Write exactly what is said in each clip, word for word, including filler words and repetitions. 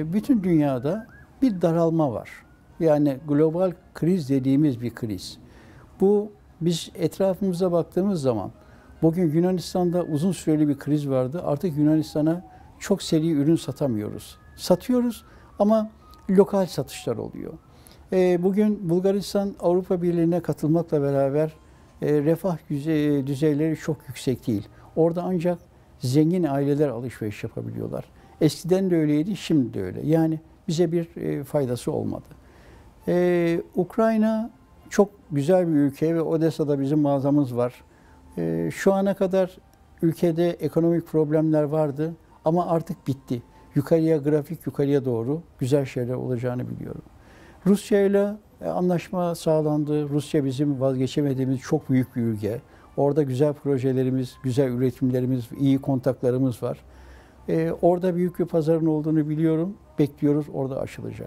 bütün dünyada bir daralma var. Yani global kriz dediğimiz bir kriz. Bu biz etrafımıza baktığımız zaman bugün Yunanistan'da uzun süreli bir kriz vardı. Artık Yunanistan'a çok seri ürün satamıyoruz. Satıyoruz ama lokal satışlar oluyor. E, bugün Bulgaristan Avrupa Birliği'ne katılmakla beraber e, refah düzey, düzeyleri çok yüksek değil. Orada ancak zengin aileler alışveriş yapabiliyorlar. Eskiden de öyleydi, şimdi de öyle. Yani bize bir e, faydası olmadı. E, Ukrayna çok güzel bir ülke ve Odessa'da bizim mağazamız var. E, şu ana kadar ülkede ekonomik problemler vardı ama artık bitti. Yukarıya, grafik yukarıya doğru güzel şeyler olacağını biliyorum. Rusya ile anlaşma sağlandı. Rusya bizim vazgeçemediğimiz çok büyük bir ülke. Orada güzel projelerimiz, güzel üretimlerimiz, iyi kontaklarımız var. Ee, orada büyük bir pazarın olduğunu biliyorum. Bekliyoruz, orada açılacak.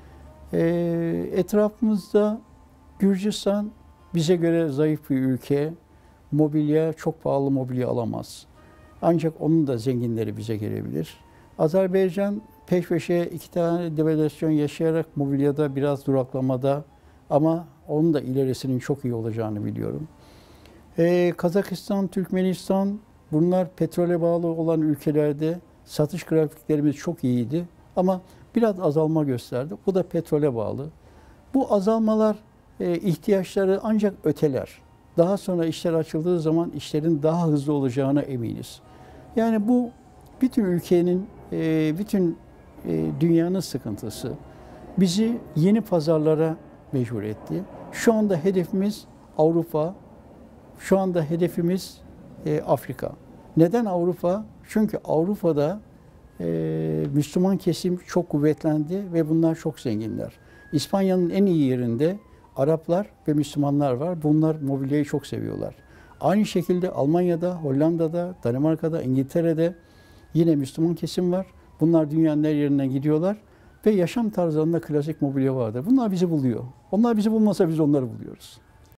Ee, etrafımızda Gürcistan bize göre zayıf bir ülke. Mobilya, çok pahalı mobilya alamaz. Ancak onun da zenginleri bize gelebilir. Azerbaycan peş peşe iki tane devalüasyon yaşayarak mobilyada biraz duraklamada ama onun da ilerisinin çok iyi olacağını biliyorum. Ee, Kazakistan, Türkmenistan bunlar petrole bağlı olan ülkelerde satış grafiklerimiz çok iyiydi ama biraz azalma gösterdi. Bu da petrole bağlı. Bu azalmalar e, ihtiyaçları ancak öteler. Daha sonra işler açıldığı zaman işlerin daha hızlı olacağına eminiz. Yani bu bütün ülkenin, e, bütün e, dünyanın sıkıntısı bizi yeni pazarlara mecbur etti. Şu anda hedefimiz Avrupa, şu anda hedefimiz e, Afrika. Neden Avrupa? Çünkü Avrupa'da e, Müslüman kesim çok kuvvetlendi ve bunlar çok zenginler. İspanya'nın en iyi yerinde Araplar ve Müslümanlar var. Bunlar mobilyayı çok seviyorlar. Aynı şekilde Almanya'da, Hollanda'da, Danimarka'da, İngiltere'de yine Müslüman kesim var. Bunlar dünyanın her yerine gidiyorlar ve yaşam tarzlarında klasik mobilya vardır. Bunlar bizi buluyor. Onlar bizi bulmasa biz onları buluyoruz.